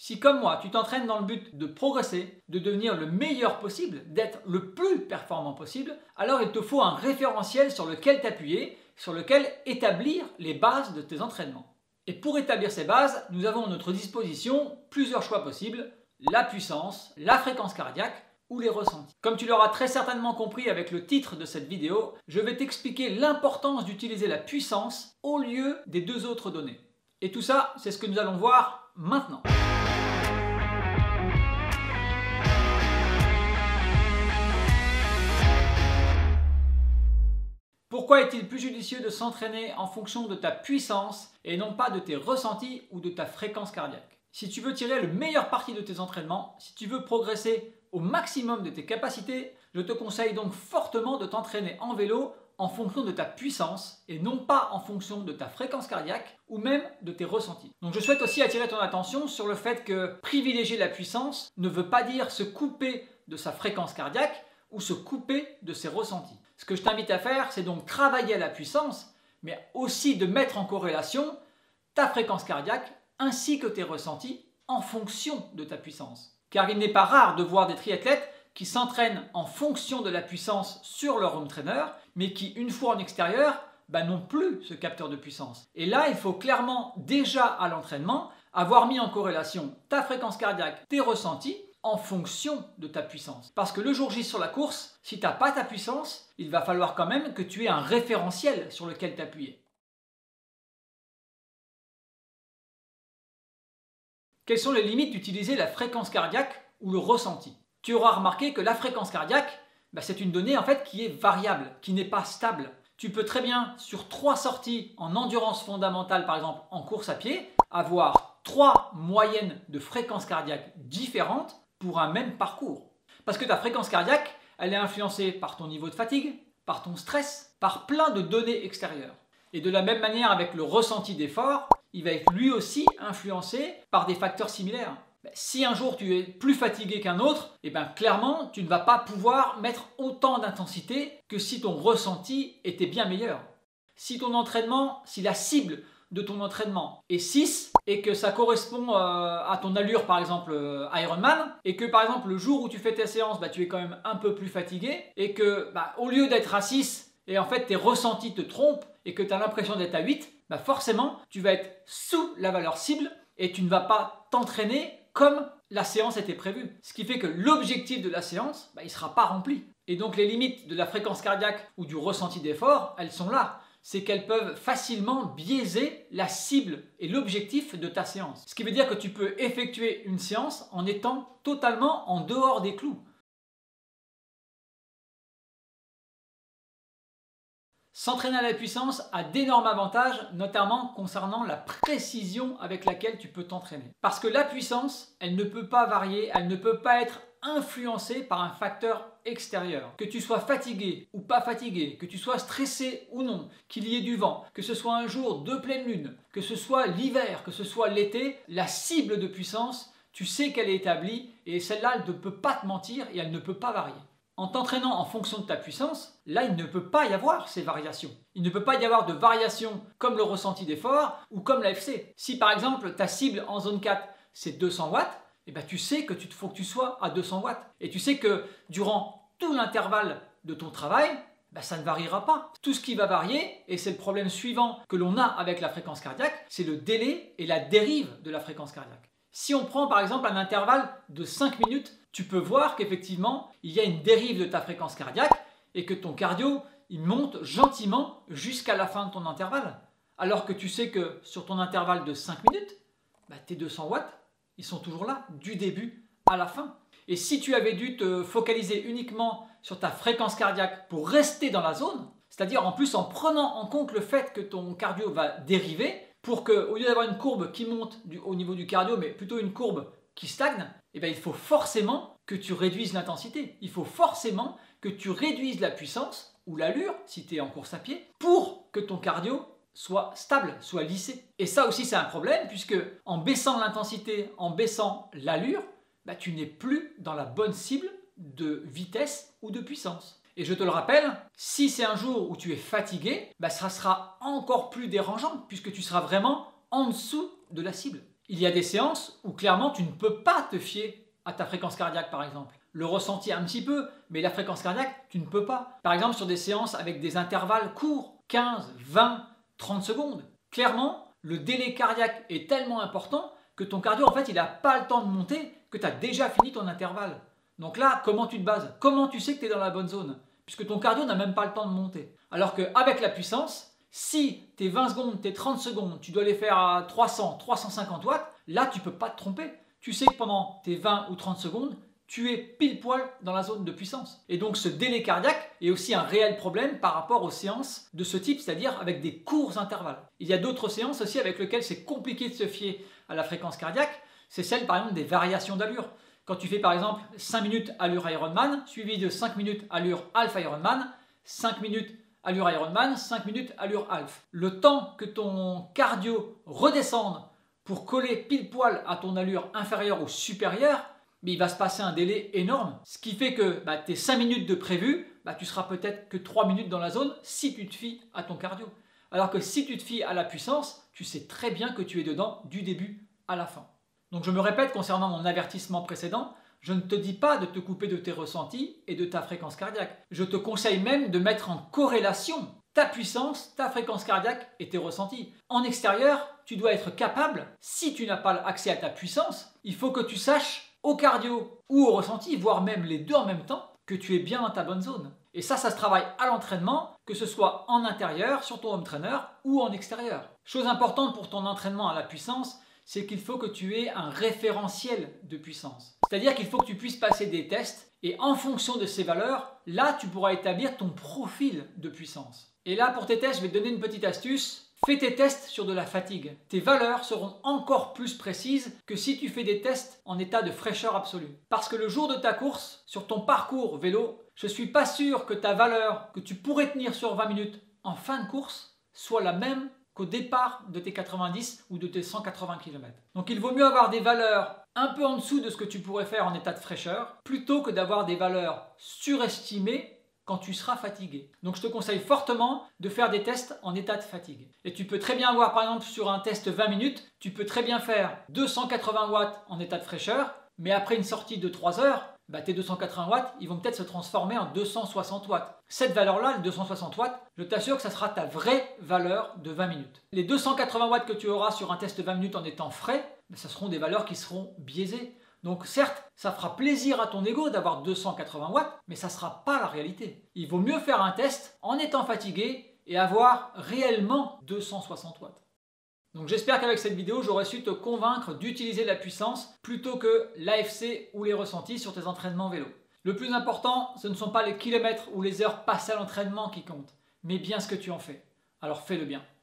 Si comme moi, tu t'entraînes dans le but de progresser, de devenir le meilleur possible, d'être le plus performant possible, alors il te faut un référentiel sur lequel t'appuyer, sur lequel établir les bases de tes entraînements. Et pour établir ces bases, nous avons à notre disposition plusieurs choix possibles, la puissance, la fréquence cardiaque ou les ressentis. Comme tu l'auras très certainement compris avec le titre de cette vidéo, je vais t'expliquer l'importance d'utiliser la puissance au lieu des deux autres données. Et tout ça, c'est ce que nous allons voir maintenant. Pourquoi est-il plus judicieux de s'entraîner en fonction de ta puissance et non pas de tes ressentis ou de ta fréquence cardiaque? Si tu veux tirer le meilleur parti de tes entraînements, si tu veux progresser au maximum de tes capacités, je te conseille donc fortement de t'entraîner en vélo en fonction de ta puissance et non pas en fonction de ta fréquence cardiaque ou même de tes ressentis. Donc je souhaite aussi attirer ton attention sur le fait que privilégier la puissance ne veut pas dire se couper de sa fréquence cardiaque ou se couper de ses ressentis. Ce que je t'invite à faire, c'est donc travailler à la puissance, mais aussi de mettre en corrélation ta fréquence cardiaque ainsi que tes ressentis en fonction de ta puissance. Car il n'est pas rare de voir des triathlètes qui s'entraînent en fonction de la puissance sur leur home trainer, mais qui, une fois en extérieur, n'ont plus ce capteur de puissance. Et là, il faut clairement, déjà à l'entraînement, avoir mis en corrélation ta fréquence cardiaque, tes ressentis, en fonction de ta puissance. Parce que le jour J sur la course, si tu n'as pas ta puissance, il va falloir quand même que tu aies un référentiel sur lequel t'appuyer. Quelles sont les limites d'utiliser la fréquence cardiaque ou le ressenti? Tu auras remarqué que la fréquence cardiaque, c'est une donnée en fait qui est variable, qui n'est pas stable. Tu peux très bien, sur 3 sorties en endurance fondamentale, par exemple en course à pied, avoir 3 moyennes de fréquence cardiaque différentes pour un même parcours. Parce que ta fréquence cardiaque, elle est influencée par ton niveau de fatigue, par ton stress, par plein de données extérieures. Et de la même manière avec le ressenti d'effort, il va être lui aussi influencé par des facteurs similaires. Si un jour tu es plus fatigué qu'un autre, clairement tu ne vas pas pouvoir mettre autant d'intensité que si ton ressenti était bien meilleur. Si ton entraînement, si la cible de ton entraînement est 6 et que ça correspond à ton allure par exemple Ironman et que par exemple le jour où tu fais tes séances tu es quand même un peu plus fatigué et que au lieu d'être à 6 et en fait tes ressentis te trompent et que tu as l'impression d'être à 8, forcément tu vas être sous la valeur cible et tu ne vas pas t'entraîner comme la séance était prévue. Ce qui fait que l'objectif de la séance, il ne sera pas rempli. Et donc les limites de la fréquence cardiaque ou du ressenti d'effort, elles sont là. C'est qu'elles peuvent facilement biaiser la cible et l'objectif de ta séance. Ce qui veut dire que tu peux effectuer une séance en étant totalement en dehors des clous. S'entraîner à la puissance a d'énormes avantages, notamment concernant la précision avec laquelle tu peux t'entraîner. Parce que la puissance, elle ne peut pas varier, elle ne peut pas être influencée par un facteur extérieur. Que tu sois fatigué ou pas fatigué, que tu sois stressé ou non, qu'il y ait du vent, que ce soit un jour de pleine lune, que ce soit l'hiver, que ce soit l'été, la cible de puissance, tu sais qu'elle est établie et celle-là, elle ne peut pas te mentir et elle ne peut pas varier. En t'entraînant en fonction de ta puissance, là, il ne peut pas y avoir ces variations. Il ne peut pas y avoir de variations comme le ressenti d'effort ou comme l'AFC. Si par exemple, ta cible en zone 4, c'est 200 watts, tu sais que faut que tu sois à 200 watts. Et tu sais que durant tout l'intervalle de ton travail, ça ne variera pas. Tout ce qui va varier, et c'est le problème suivant que l'on a avec la fréquence cardiaque, c'est le délai et la dérive de la fréquence cardiaque. Si on prend par exemple un intervalle de 5 minutes, tu peux voir qu'effectivement, il y a une dérive de ta fréquence cardiaque et que ton cardio, il monte gentiment jusqu'à la fin de ton intervalle. Alors que tu sais que sur ton intervalle de 5 minutes, tes 200 watts, ils sont toujours là, du début à la fin. Et si tu avais dû te focaliser uniquement sur ta fréquence cardiaque pour rester dans la zone, c'est-à-dire en plus en prenant en compte le fait que ton cardio va dériver, pour qu'au lieu d'avoir une courbe qui monte au niveau du cardio, mais plutôt une courbe qui stagne, il faut forcément que tu réduises l'intensité. Il faut forcément que tu réduises la puissance ou l'allure, si tu es en course à pied, pour que ton cardio soit stable, soit lissé. Et ça aussi, c'est un problème, puisque en baissant l'intensité, en baissant l'allure, tu n'es plus dans la bonne cible de vitesse ou de puissance. Et je te le rappelle, si c'est un jour où tu es fatigué, ça sera encore plus dérangeant puisque tu seras vraiment en dessous de la cible. Il y a des séances où clairement tu ne peux pas te fier à ta fréquence cardiaque par exemple. Le ressenti un petit peu, mais la fréquence cardiaque, tu ne peux pas. Par exemple sur des séances avec des intervalles courts, 15, 20, 30 secondes. Clairement, le délai cardiaque est tellement important que ton cardio en fait il n'a pas le temps de monter, que tu as déjà fini ton intervalle. Donc là, comment tu te bases? Comment tu sais que tu es dans la bonne zone? Puisque ton cardio n'a même pas le temps de monter. Alors qu'avec la puissance, si tes 20 secondes, tes 30 secondes, tu dois les faire à 300, 350 watts, là tu ne peux pas te tromper. Tu sais que pendant tes 20 ou 30 secondes, tu es pile poil dans la zone de puissance. Et donc ce délai cardiaque est aussi un réel problème par rapport aux séances de ce type, c'est-à-dire avec des courts intervalles. Il y a d'autres séances aussi avec lesquelles c'est compliqué de se fier à la fréquence cardiaque. C'est celle par exemple des variations d'allure. Quand tu fais par exemple 5 minutes allure Ironman, suivi de 5 minutes allure Half Ironman, 5 minutes allure Ironman, 5 minutes allure Half. Le temps que ton cardio redescende pour coller pile poil à ton allure inférieure ou supérieure, mais il va se passer un délai énorme. Ce qui fait que tes 5 minutes de prévu, tu seras peut-être que 3 minutes dans la zone si tu te fies à ton cardio. Alors que si tu te fies à la puissance, tu sais très bien que tu es dedans du début à la fin. Donc je me répète concernant mon avertissement précédent, je ne te dis pas de te couper de tes ressentis et de ta fréquence cardiaque. Je te conseille même de mettre en corrélation ta puissance, ta fréquence cardiaque et tes ressentis. En extérieur, tu dois être capable, si tu n'as pas accès à ta puissance, il faut que tu saches au cardio ou au ressenti, voire même les deux en même temps, que tu es bien dans ta bonne zone. Et ça se travaille à l'entraînement, que ce soit en intérieur, sur ton home trainer ou en extérieur. Chose importante pour ton entraînement à la puissance, c'est qu'il faut que tu aies un référentiel de puissance. C'est-à-dire qu'il faut que tu puisses passer des tests et en fonction de ces valeurs, là tu pourras établir ton profil de puissance. Et là pour tes tests, je vais te donner une petite astuce. Fais tes tests sur de la fatigue. Tes valeurs seront encore plus précises que si tu fais des tests en état de fraîcheur absolue. Parce que le jour de ta course, sur ton parcours vélo, je ne suis pas sûr que ta valeur que tu pourrais tenir sur 20 minutes en fin de course soit la même qu'au départ de tes 90 ou de tes 180 km. Donc il vaut mieux avoir des valeurs un peu en dessous de ce que tu pourrais faire en état de fraîcheur, plutôt que d'avoir des valeurs surestimées quand tu seras fatigué. Donc je te conseille fortement de faire des tests en état de fatigue. Et tu peux très bien avoir par exemple sur un test 20 minutes, tu peux très bien faire 280 watts en état de fraîcheur, mais après une sortie de 3 heures, tes 280 watts, ils vont peut-être se transformer en 260 watts. Cette valeur-là, les 260 watts, je t'assure que ça sera ta vraie valeur de 20 minutes. Les 280 watts que tu auras sur un test 20 minutes en étant frais, ça seront des valeurs qui seront biaisées. Donc certes, ça fera plaisir à ton ego d'avoir 280 watts, mais ça ne sera pas la réalité. Il vaut mieux faire un test en étant fatigué et avoir réellement 260 watts. Donc j'espère qu'avec cette vidéo, j'aurai su te convaincre d'utiliser la puissance plutôt que l'AFC ou les ressentis sur tes entraînements vélo. Le plus important, ce ne sont pas les kilomètres ou les heures passées à l'entraînement qui comptent, mais bien ce que tu en fais. Alors fais-le bien.